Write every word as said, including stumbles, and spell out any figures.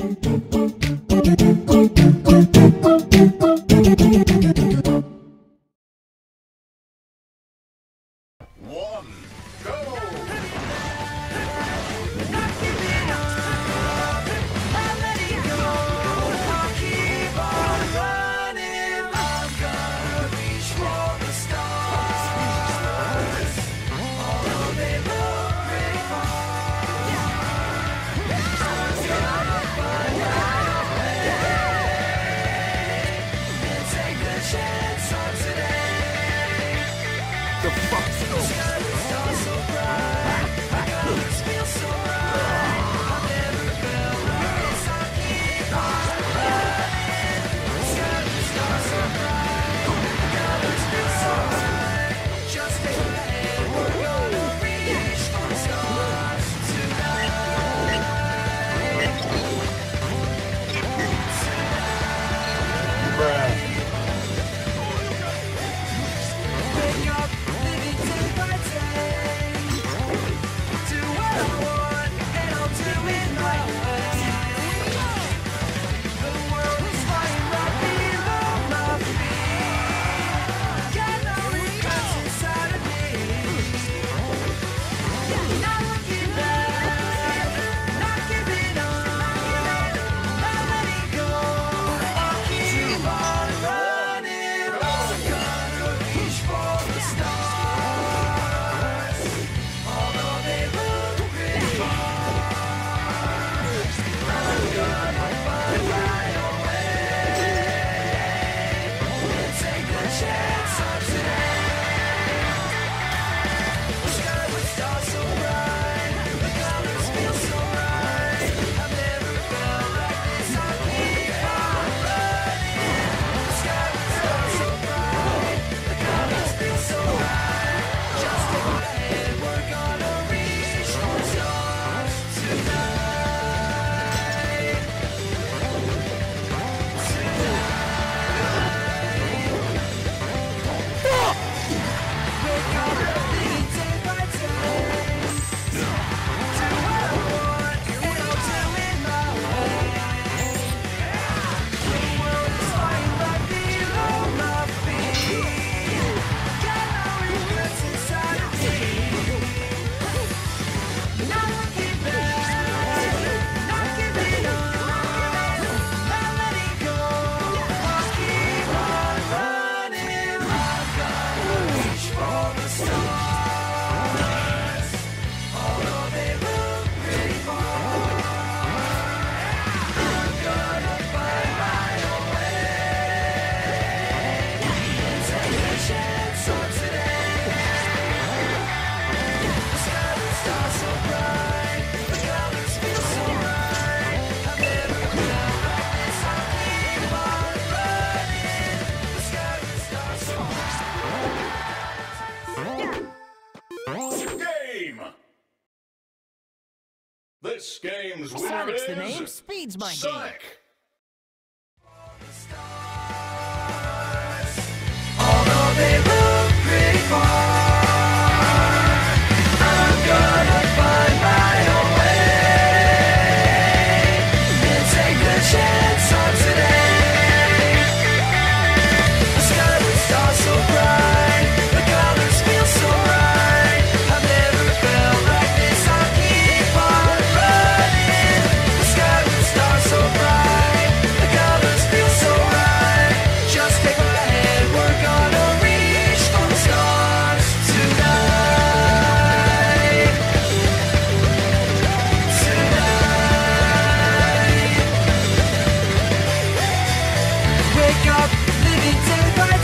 This game's winner Sonic's is the name, Speed's my Sonic. Although they look pretty far, I'm gonna find my own way and take the chance on today. The sky would start so bright, the colors feel so right. I've never felt like this, I'll keep on running. The sky would start so bright, the colors feel so right. Just take my hand, we're gonna reach for the stars tonight. Tonight. Wake up, living day by